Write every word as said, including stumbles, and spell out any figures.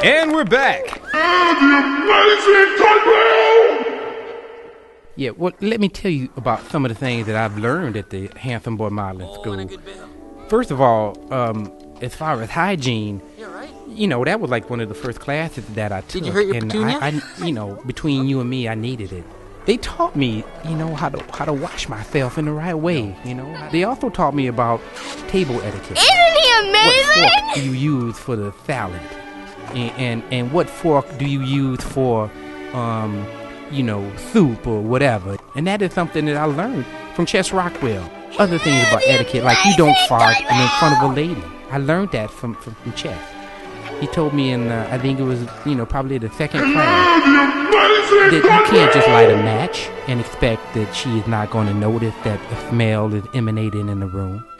And we're back. And the amazing country! Yeah, well, let me tell you about some of the things that I've learned at the Handsome Boy Modeling Oh, School. and a good bill. First of all, um, as far as hygiene, Yeah, right. you know, that was like one of the first classes that I took. Did you hurt your and petunia? I, I, you know, between you and me, I needed it. They taught me, you know, how to how to wash myself in the right way. You know, they also taught me about table etiquette. Isn't he What amazing? fork do you use for the salad, and and, and what fork do you use for, um, you know, soup or whatever? And that is something that I learned from Chess Rockwell. Other things about etiquette, like you don't fart in front of a lady. I learned that from from, from Chess. He told me in, uh, I think it was, you know, probably the second class, And the amazing that you can't just light a match and expect that she is not going to notice that a smell is emanating in the room.